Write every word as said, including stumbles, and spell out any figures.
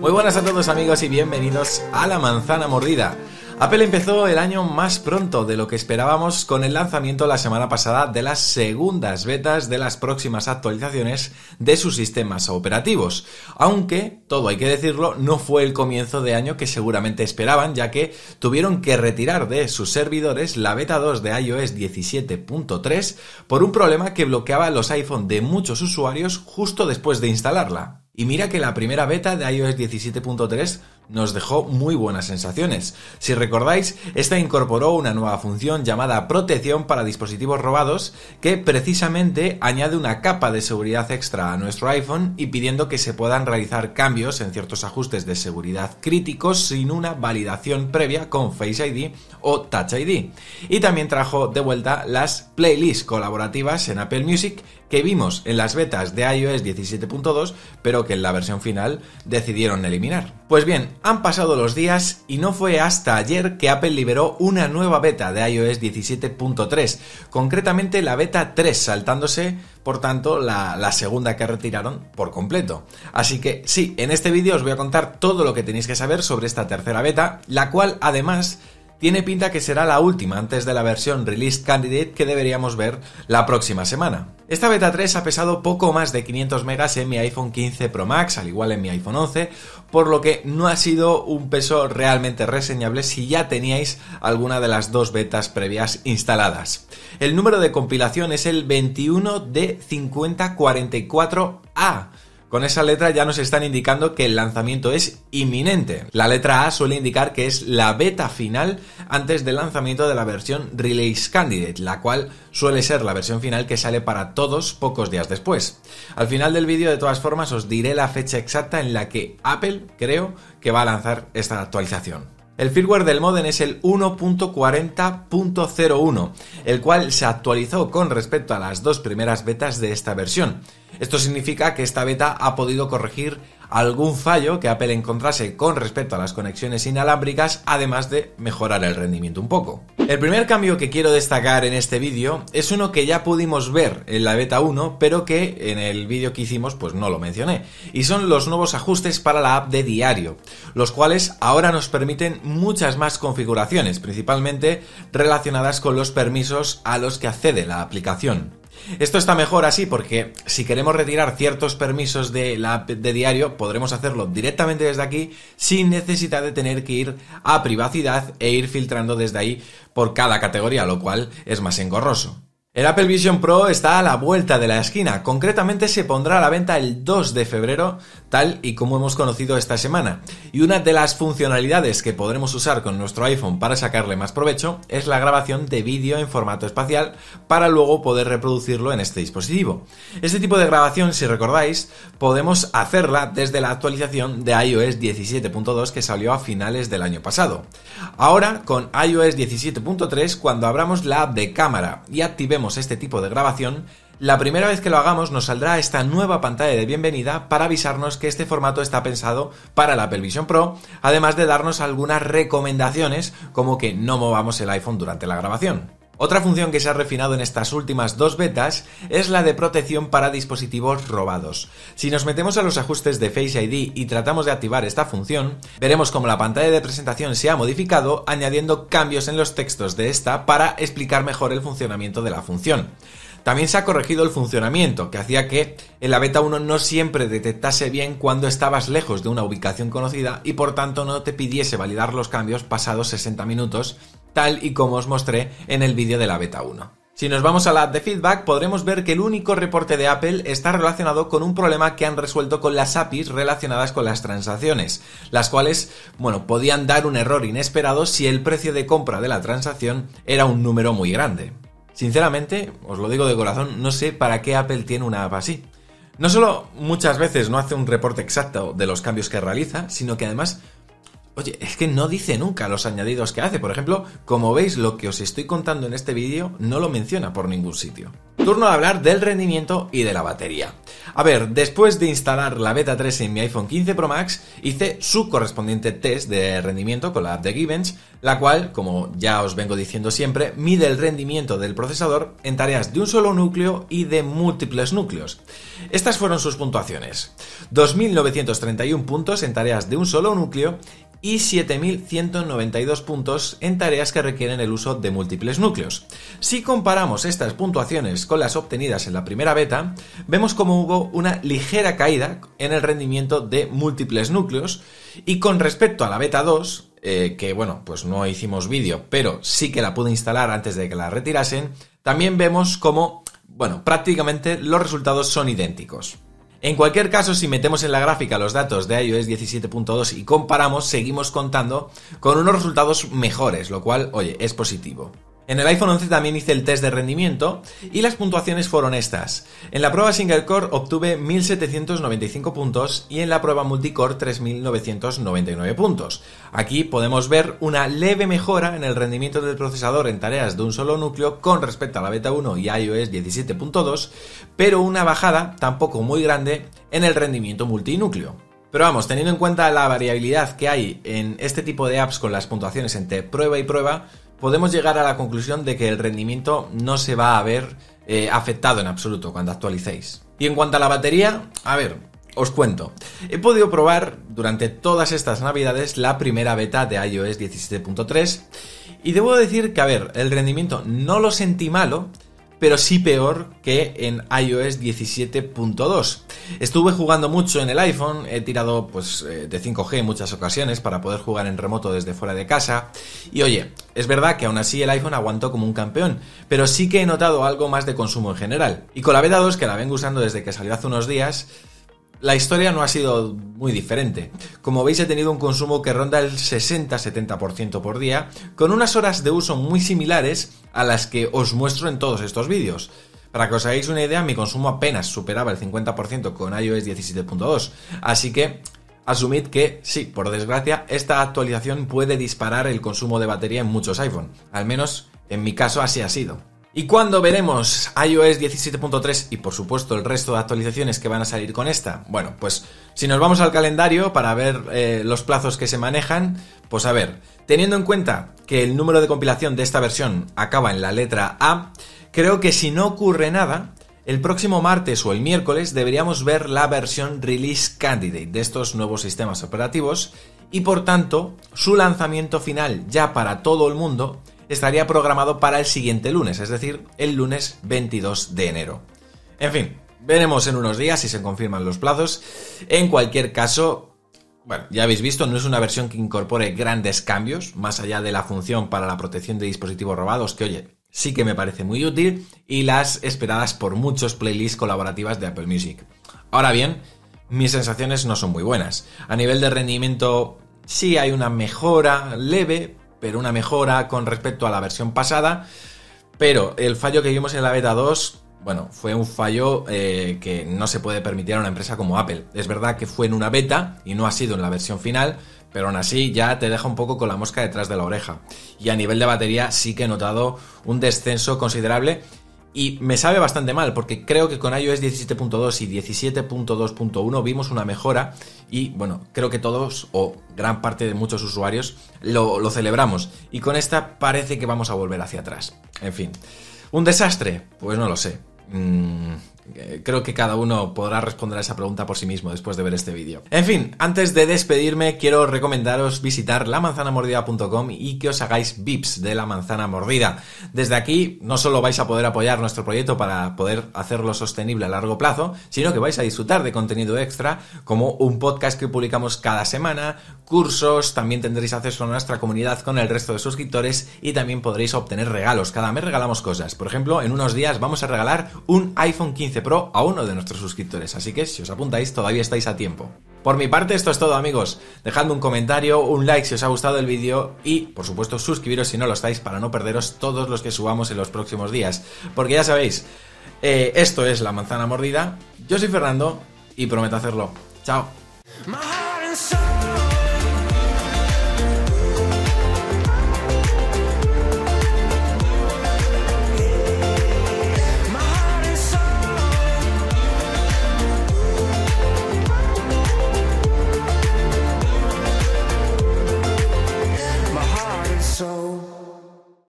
Muy buenas a todos amigos y bienvenidos a La Manzana Mordida. Apple empezó el año más pronto de lo que esperábamos con el lanzamiento la semana pasada de las segundas betas de las próximas actualizaciones de sus sistemas operativos. Aunque, todo hay que decirlo, no fue el comienzo de año que seguramente esperaban, ya que tuvieron que retirar de sus servidores la beta dos de iOS diecisiete punto tres por un problema que bloqueaba los iPhone de muchos usuarios justo después de instalarla. Y mira que la primera beta de iOS diecisiete punto tres nos dejó muy buenas sensaciones. Si recordáis, esta incorporó una nueva función llamada protección para dispositivos robados que precisamente añade una capa de seguridad extra a nuestro iPhone y pidiendo que se puedan realizar cambios en ciertos ajustes de seguridad críticos sin una validación previa con Face I D o Touch I D. Y también trajo de vuelta las playlists colaborativas en Apple Music que vimos en las betas de iOS diecisiete punto dos, pero que en la versión final decidieron eliminar. Pues bien, han pasado los días y no fue hasta ayer que Apple liberó una nueva beta de iOS diecisiete punto tres, concretamente la beta tres, saltándose, por tanto, la, la segunda que retiraron por completo. Así que sí, en este vídeo os voy a contar todo lo que tenéis que saber sobre esta tercera beta, la cual además tiene pinta que será la última antes de la versión Release Candidate que deberíamos ver la próxima semana. Esta beta tres ha pesado poco más de quinientos megas en mi iPhone quince Pro Max, al igual en mi iPhone once, por lo que no ha sido un peso realmente reseñable si ya teníais alguna de las dos betas previas instaladas. El número de compilación es el veintiuno D cincuenta cuarenta y cuatro A. Con esa letra ya nos están indicando que el lanzamiento es inminente. La letra A suele indicar que es la beta final antes del lanzamiento de la versión Release Candidate, la cual suele ser la versión final que sale para todos pocos días después. Al final del vídeo, de todas formas, os diré la fecha exacta en la que Apple creo que va a lanzar esta actualización. El firmware del módem es el uno punto cuarenta punto cero uno, el cual se actualizó con respecto a las dos primeras betas de esta versión. Esto significa que esta beta ha podido corregir algún fallo que Apple encontrase con respecto a las conexiones inalámbricas, además de mejorar el rendimiento un poco. El primer cambio que quiero destacar en este vídeo es uno que ya pudimos ver en la beta uno, pero que en el vídeo que hicimos pues no lo mencioné, y son los nuevos ajustes para la app de diario, los cuales ahora nos permiten muchas más configuraciones, principalmente relacionadas con los permisos a los que accede la aplicación. Esto está mejor así porque si queremos retirar ciertos permisos de la app de diario podremos hacerlo directamente desde aquí sin necesidad de tener que ir a privacidad e ir filtrando desde ahí por cada categoría, lo cual es más engorroso. El Apple Vision Pro está a la vuelta de la esquina, concretamente se pondrá a la venta el dos de febrero, tal y como hemos conocido esta semana, y una de las funcionalidades que podremos usar con nuestro iPhone para sacarle más provecho es la grabación de vídeo en formato espacial para luego poder reproducirlo en este dispositivo. Este tipo de grabación, si recordáis, podemos hacerla desde la actualización de iOS diecisiete punto dos que salió a finales del año pasado. Ahora, con iOS diecisiete punto tres, cuando abramos la app de cámara y activemos este tipo de grabación, la primera vez que lo hagamos nos saldrá esta nueva pantalla de bienvenida para avisarnos que este formato está pensado para el Apple Vision Pro, además de darnos algunas recomendaciones como que no movamos el iPhone durante la grabación. Otra función que se ha refinado en estas últimas dos betas es la de protección para dispositivos robados. Si nos metemos a los ajustes de Face I D y tratamos de activar esta función, veremos cómo la pantalla de presentación se ha modificado añadiendo cambios en los textos de esta para explicar mejor el funcionamiento de la función. También se ha corregido el funcionamiento, que hacía que en la beta uno no siempre detectase bien cuando estabas lejos de una ubicación conocida y por tanto no te pidiese validar los cambios pasados sesenta minutos, tal y como os mostré en el vídeo de la beta uno. Si nos vamos a la app de feedback, podremos ver que el único reporte de Apple está relacionado con un problema que han resuelto con las A P Is relacionadas con las transacciones, las cuales, bueno, podían dar un error inesperado si el precio de compra de la transacción era un número muy grande. Sinceramente, os lo digo de corazón, no sé para qué Apple tiene una app así. No solo muchas veces no hace un reporte exacto de los cambios que realiza, sino que además, oye, es que no dice nunca los añadidos que hace. Por ejemplo, como veis, lo que os estoy contando en este vídeo no lo menciona por ningún sitio. turno de hablar del rendimiento y de la batería. A ver, después de instalar la beta tres en mi iPhone quince Pro Max, hice su correspondiente test de rendimiento con la app de Geekbench, la cual, como ya os vengo diciendo siempre, mide el rendimiento del procesador en tareas de un solo núcleo y de múltiples núcleos. Estas fueron sus puntuaciones: dos mil novecientos treinta y uno puntos en tareas de un solo núcleo y siete mil ciento noventa y dos puntos en tareas que requieren el uso de múltiples núcleos. Si comparamos estas puntuaciones con las obtenidas en la primera beta, vemos como hubo una ligera caída en el rendimiento de múltiples núcleos, y con respecto a la beta dos, eh, que bueno, pues no hicimos vídeo, pero sí que la pude instalar antes de que la retirasen, también vemos como, bueno, prácticamente los resultados son idénticos. En cualquier caso, si metemos en la gráfica los datos de iOS diecisiete punto dos y comparamos, seguimos contando con unos resultados mejores, lo cual, oye, es positivo. En el iPhone once también hice el test de rendimiento y las puntuaciones fueron estas. En la prueba single core obtuve mil setecientos noventa y cinco puntos y en la prueba multicore tres mil novecientos noventa y nueve puntos. Aquí podemos ver una leve mejora en el rendimiento del procesador en tareas de un solo núcleo con respecto a la beta uno y iOS diecisiete punto dos, pero una bajada tampoco muy grande en el rendimiento multinúcleo. Pero vamos, teniendo en cuenta la variabilidad que hay en este tipo de apps con las puntuaciones entre prueba y prueba, podemos llegar a la conclusión de que el rendimiento no se va a ver eh, afectado en absoluto cuando actualicéis. Y en cuanto a la batería, a ver, os cuento. He podido probar durante todas estas navidades la primera beta de iOS diecisiete punto tres y debo decir que, a ver, el rendimiento no lo sentí malo, pero sí peor que en iOS diecisiete punto dos. Estuve jugando mucho en el iPhone, he tirado pues de cinco G en muchas ocasiones para poder jugar en remoto desde fuera de casa, y oye, es verdad que aún así el iPhone aguantó como un campeón, pero sí que he notado algo más de consumo en general. Y con la beta dos, que la vengo usando desde que salió hace unos días, la historia no ha sido muy diferente. Como veis, he tenido un consumo que ronda el sesenta a setenta por ciento por día, con unas horas de uso muy similares a las que os muestro en todos estos vídeos. Para que os hagáis una idea, mi consumo apenas superaba el cincuenta por ciento con iOS diecisiete punto dos, así que asumid que, sí, por desgracia, esta actualización puede disparar el consumo de batería en muchos iPhone. Al menos en mi caso así ha sido. ¿Y cuándo veremos iOS diecisiete punto tres y por supuesto el resto de actualizaciones que van a salir con esta? Bueno, pues si nos vamos al calendario para ver eh, los plazos que se manejan, pues a ver, teniendo en cuenta que el número de compilación de esta versión acaba en la letra A, creo que si no ocurre nada, el próximo martes o el miércoles deberíamos ver la versión Release Candidate de estos nuevos sistemas operativos y por tanto su lanzamiento final ya para todo el mundo estaría programado para el siguiente lunes, es decir, el lunes veintidós de enero. En fin, veremos en unos días si se confirman los plazos. En cualquier caso, bueno, ya habéis visto, no es una versión que incorpore grandes cambios, más allá de la función para la protección de dispositivos robados, que oye, sí que me parece muy útil, y las esperadas por muchos playlists colaborativas de Apple Music. Ahora bien, mis sensaciones no son muy buenas. A nivel de rendimiento, sí hay una mejora leve, pero una mejora con respecto a la versión pasada, pero el fallo que vimos en la beta dos, bueno, fue un fallo eh, que no se puede permitir a una empresa como Apple. Es verdad que fue en una beta y no ha sido en la versión final, pero aún así ya te deja un poco con la mosca detrás de la oreja. Y a nivel de batería sí que he notado un descenso considerable y me sabe bastante mal, porque creo que con iOS diecisiete punto dos y diecisiete punto dos punto uno vimos una mejora y, bueno, creo que todos, o gran parte de muchos usuarios, lo, lo celebramos. Y con esta parece que vamos a volver hacia atrás. En fin, ¿un desastre? Pues no lo sé. Mm, creo que cada uno podrá responder a esa pregunta por sí mismo después de ver este vídeo. En fin, antes de despedirme, quiero recomendaros visitar la manzana mordida punto com y que os hagáis V I Ps de La Manzana Mordida. Desde aquí no solo vais a poder apoyar nuestro proyecto para poder hacerlo sostenible a largo plazo, sino que vais a disfrutar de contenido extra como un podcast que publicamos cada semana, cursos, también tendréis acceso a nuestra comunidad con el resto de suscriptores y también podréis obtener regalos. Cada mes regalamos cosas. Por ejemplo, en unos días vamos a regalar un iPhone quince Pro a uno de nuestros suscriptores, así que si os apuntáis todavía estáis a tiempo. Por mi parte esto es todo, amigos. Dejadme un comentario, un like si os ha gustado el vídeo y, por supuesto, suscribiros si no lo estáis para no perderos todos los que subamos en los próximos días. Porque ya sabéis, eh, esto es La Manzana Mordida, yo soy Fernando y prometo hacerlo. Chao.